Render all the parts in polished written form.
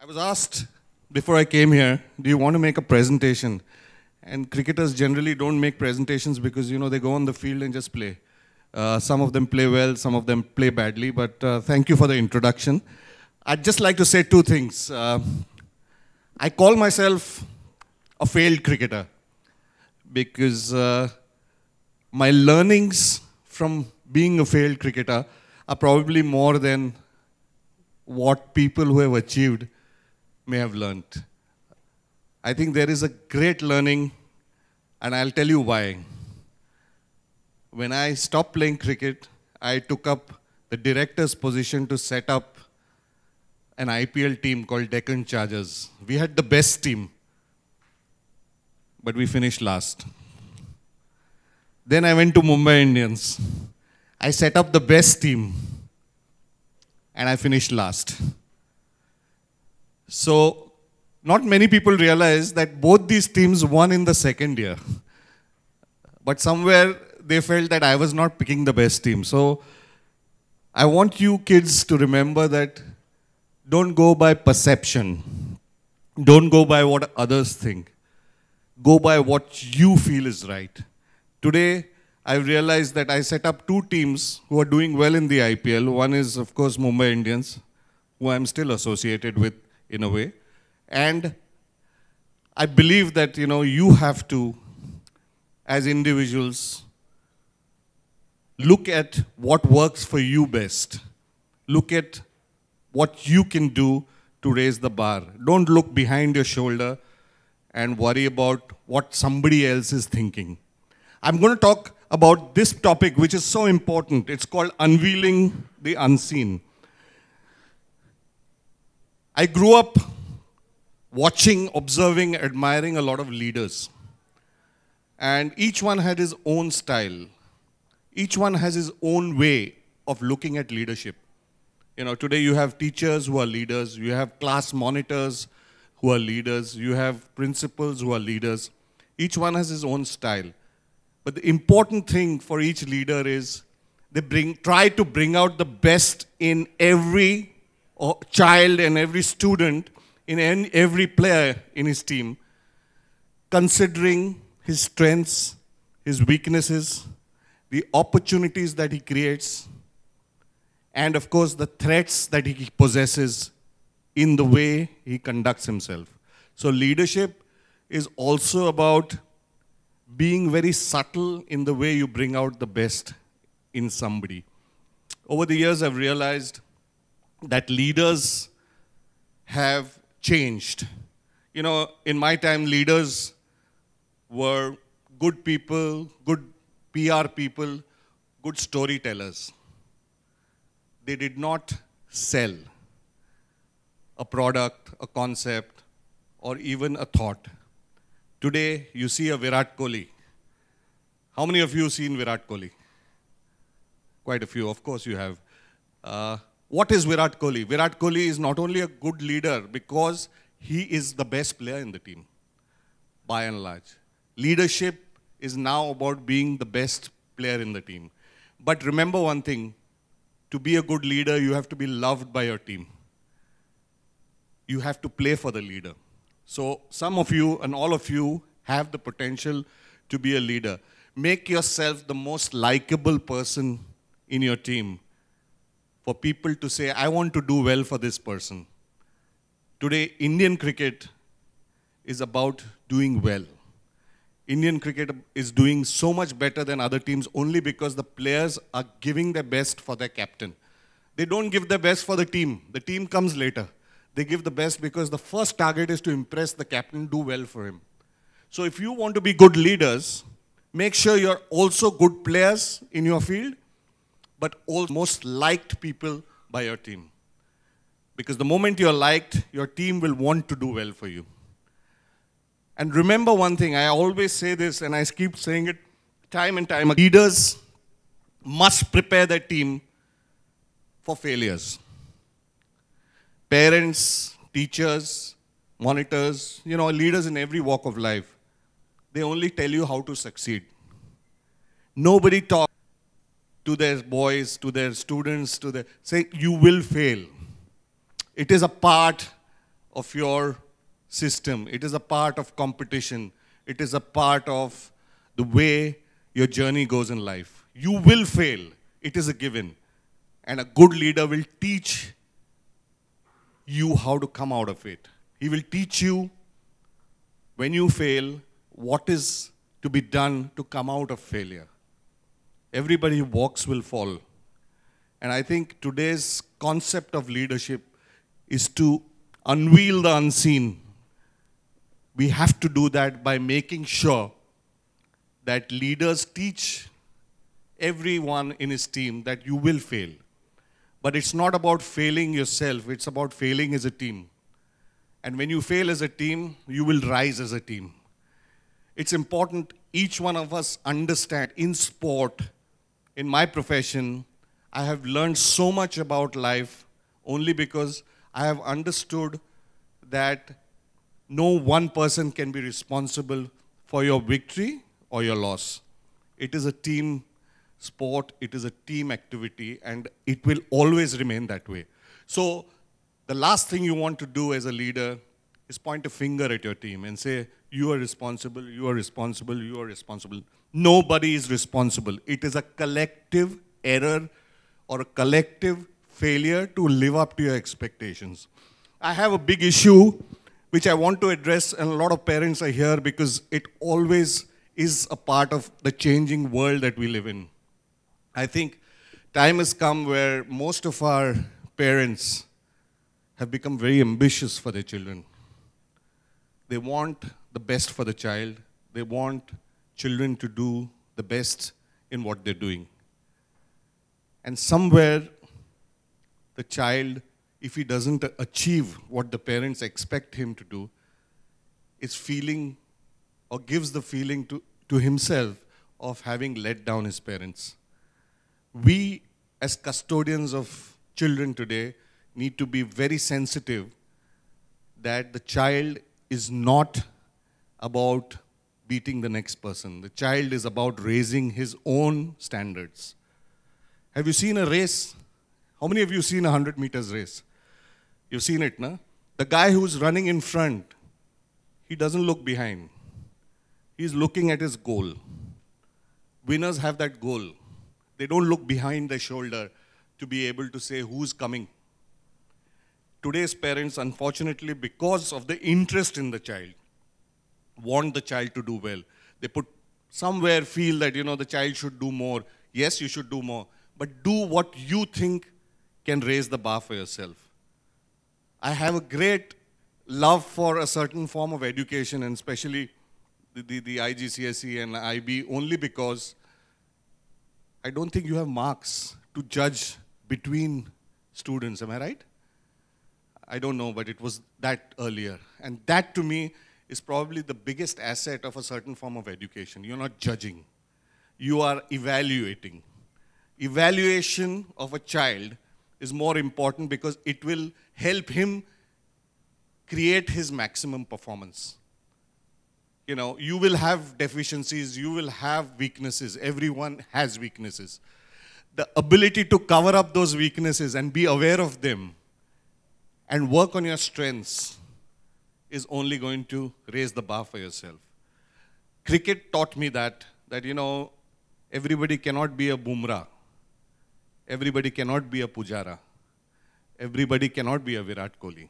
I was asked before I came here, do you want to make a presentation? And cricketers generally don't make presentations because, they go on the field and just play. Some of them play well, some of them play badly, but thank you for the introduction. I'd just like to say two things. I call myself a failed cricketer because my learnings from being a failed cricketer are probably more than what people who have achieved may have learnt. I think there is a great learning, and I'll tell you why. When I stopped playing cricket, I took up the director's position to set up an IPL team called Deccan Chargers. We had the best team, but we finished last. Then I went to Mumbai Indians. I set up the best team, and I finished last. So, not many people realize that both these teams won in the second year. But somewhere they felt that I was not picking the best team. So, I want you kids to remember that don't go by perception. Don't go by what others think. Go by what you feel is right. Today, I realized that I set up two teams who are doing well in the IPL. One is, of course, Mumbai Indians, who I'm still associated with in a way. And I believe that, you have to, as individuals, look at what works for you best. Look at what you can do to raise the bar. Don't look behind your shoulder and worry about what somebody else is thinking. I'm going to talk about this topic, which is so important. It's called Unveiling the Unseen. I grew up watching, observing, admiring a lot of leaders. And each one had his own style. Each one has his own way of looking at leadership. Today you have teachers who are leaders. You have class monitors who are leaders. You have principals who are leaders. Each one has his own style. But the important thing for each leader is they try to bring out the best in every child and every student, in every player in his team, considering his strengths, his weaknesses, the opportunities that he creates, and of course the threats that he possesses in the way he conducts himself. So leadership is also about being very subtle in the way you bring out the best in somebody. Over the years, I've realized that leaders have changed. In my time, leaders were good people, good PR people, good storytellers. They did not sell a product, a concept, or even a thought. Today, you see a Virat Kohli. How many of you have seen Virat Kohli? Quite a few, of course you have. What is Virat Kohli? Virat Kohli is not only a good leader because he is the best player in the team, by and large. Leadership is now about being the best player in the team. But remember one thing, to be a good leader, you have to be loved by your team. You have to play for the leader. So some of you and all of you have the potential to be a leader. Make yourself the most likable person in your team for people to say, I want to do well for this person. Today, Indian cricket is about doing well. Indian cricket is doing so much better than other teams only because the players are giving their best for their captain. They don't give their best for the team. The team comes later. They give the best because the first target is to impress the captain, do well for him. So if you want to be good leaders, make sure you're also good players in your field, but also most liked people by your team. Because the moment you're liked, your team will want to do well for you. And remember one thing, I always say this and I keep saying it time and time again. Leaders must prepare their team for failures. Parents, teachers, monitors, leaders in every walk of life, they only tell you how to succeed. Nobody talks to their boys, to their students, say, you will fail. It is a part of your system. It is a part of competition. It is a part of the way your journey goes in life. You will fail. It is a given. And a good leader will teach you how to come out of it. He will teach you, when you fail, what is to be done to come out of failure. Everybody who walks will fall. And I think today's concept of leadership is to unveil the unseen. We have to do that by making sure that leaders teach everyone in his team that you will fail. But it's not about failing yourself, it's about failing as a team. And when you fail as a team, you will rise as a team. It's important each one of us understand in sport, in my profession, I have learned so much about life only because I have understood that no one person can be responsible for your victory or your loss. It is a team sport, it is a team activity, and it will always remain that way. So the last thing you want to do as a leader is point a finger at your team and say, you are responsible, you are responsible, you are responsible. Nobody is responsible. It is a collective error or a collective failure to live up to your expectations. I have a big issue which I want to address, and a lot of parents are here because it always is a part of the changing world that we live in. I think time has come where most of our parents have become very ambitious for their children. They want the best for the child. They want children to do the best in what they're doing. And somewhere, the child, if he doesn't achieve what the parents expect him to do, is feeling or gives the feeling to himself of having let down his parents. We, as custodians of children today, need to be very sensitive that the child is not about beating the next person. The child is about raising his own standards. Have you seen a race? How many of you have seen a 100 meters race? You've seen it, no? The guy who's running in front, he doesn't look behind. He's looking at his goal. Winners have that goal. They don't look behind their shoulder to be able to say who's coming. Today's parents, unfortunately, because of the interest in the child, want the child to do well. They somewhere feel that, the child should do more. Yes, you should do more. But do what you think can raise the bar for yourself. I have a great love for a certain form of education, and especially the IGCSE and IB, only because I don't think you have marks to judge between students. Am I right? I don't know, but it was that earlier. And that, to me, is probably the biggest asset of a certain form of education. You're not judging. You are evaluating. Evaluation of a child is more important because it will help him create his maximum performance. You will have deficiencies, you will have weaknesses. Everyone has weaknesses. The ability to cover up those weaknesses and be aware of them and work on your strengths is only going to raise the bar for yourself. Cricket taught me that everybody cannot be a Bumrah. Everybody cannot be a Pujara. Everybody cannot be a Virat Kohli.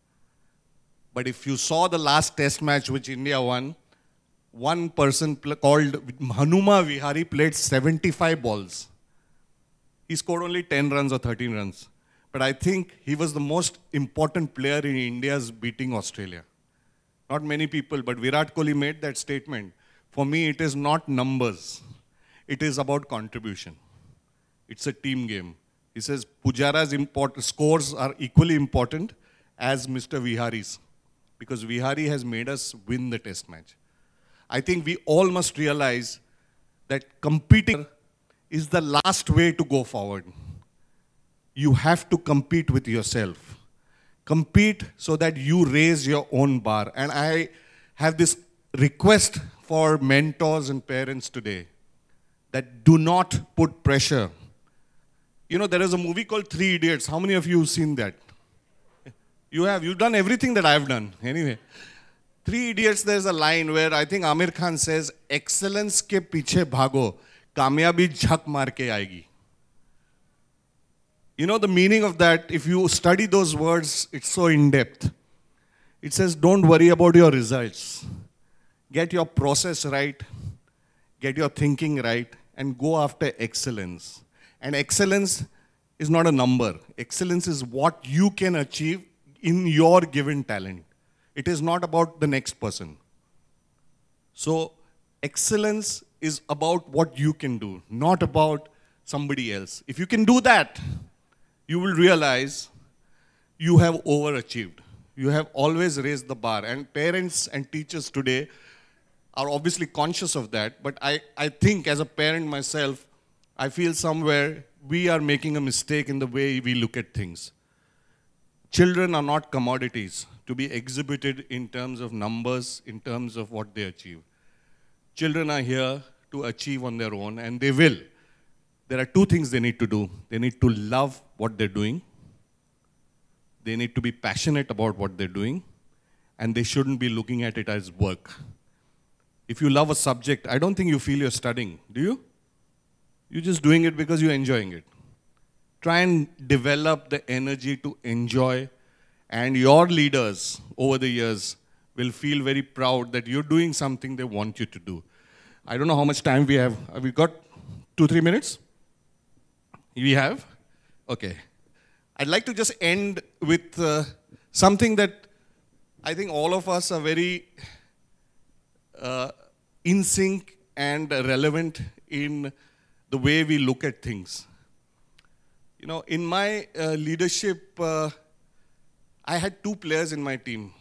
But if you saw the last test match which India won, one person called Hanuma Vihari played 75 balls. He scored only 10 runs or 13 runs. But I think he was the most important player in India's beating Australia. Not many people, but Virat Kohli made that statement. For me, it is not numbers. It is about contribution. It's a team game. He says Pujara's scores are equally important as Mr. Vihari's, because Vihari has made us win the test match. I think we all must realize that competing is the last way to go forward. You have to compete with yourself. Compete so that you raise your own bar. And I have this request for mentors and parents today, that do not put pressure. There is a movie called Three Idiots. How many of you have seen that? You've done everything that I've done. Anyway, Three Idiots, there's a line where I think Amir Khan says, excellence ke piche bhago, kamyabi jhak maar ke aayegi. You know the meaning of that, if you study those words, it's so in-depth. It says, don't worry about your results. Get your process right, get your thinking right, and go after excellence. And excellence is not a number. Excellence is what you can achieve in your given talent. It is not about the next person. So excellence is about what you can do, not about somebody else. If you can do that, you will realize you have overachieved. You have always raised the bar. And parents and teachers today are obviously conscious of that. But I think as a parent myself, I feel somewhere we are making a mistake in the way we look at things. Children are not commodities to be exhibited in terms of numbers, in terms of what they achieve. Children are here to achieve on their own, and they will. There are two things they need to do. They need to love what they're doing. They need to be passionate about what they're doing, and they shouldn't be looking at it as work. If you love a subject, I don't think you feel you're studying, do you? You're just doing it because you're enjoying it. Try and develop the energy to enjoy, and your leaders over the years will feel very proud that you're doing something they want you to do. I don't know how much time we have. Have we got 2-3 minutes? We have? Okay. I'd like to just end with something that I think all of us are very in sync and relevant in the way we look at things. You know, in my leadership, I had two players in my team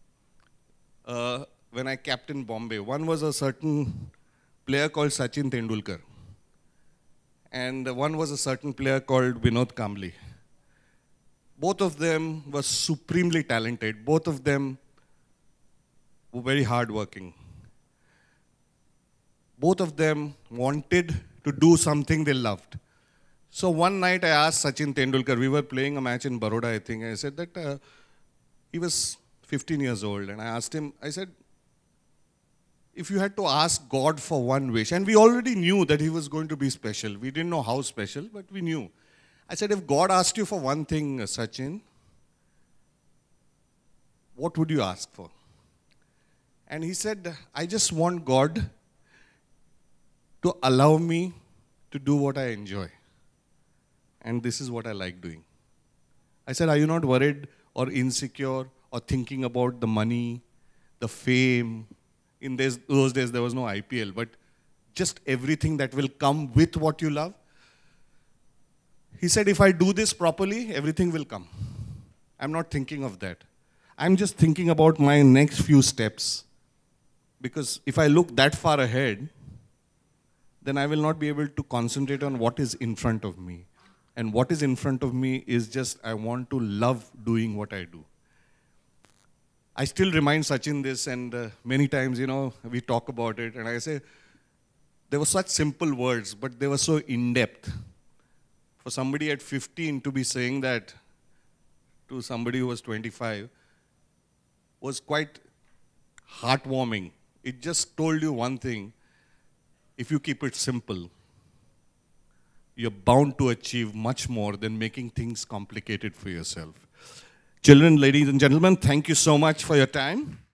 when I captained Bombay. One was a certain player called Sachin Tendulkar, and one was a certain player called Vinod Kambli. Both of them were supremely talented. Both of them were very hardworking. Both of them wanted to do something they loved. So one night I asked Sachin Tendulkar, we were playing a match in Baroda, I think, and I said that he was 15 years old, and I asked him, I said, if you had to ask God for one wish, and we already knew that he was going to be special. We didn't know how special, but we knew. I said, if God asked you for one thing, Sachin, what would you ask for? And he said, I just want God to allow me to do what I enjoy. And this is what I like doing. I said, are you not worried or insecure or thinking about the money, the fame? In those days, there was no IPL, but just everything that will come with what you love. He said, if I do this properly, everything will come. I'm not thinking of that. I'm just thinking about my next few steps. Because if I look that far ahead, then I will not be able to concentrate on what is in front of me. And what is in front of me is just, I want to love doing what I do. I still remind Sachin this, and many times, you know, we talk about it, and I say, there were such simple words, but they were so in-depth. For somebody at 15 to be saying that to somebody who was 25 was quite heartwarming. It just told you one thing: if you keep it simple, you're bound to achieve much more than making things complicated for yourself. Children, ladies and gentlemen, thank you so much for your time.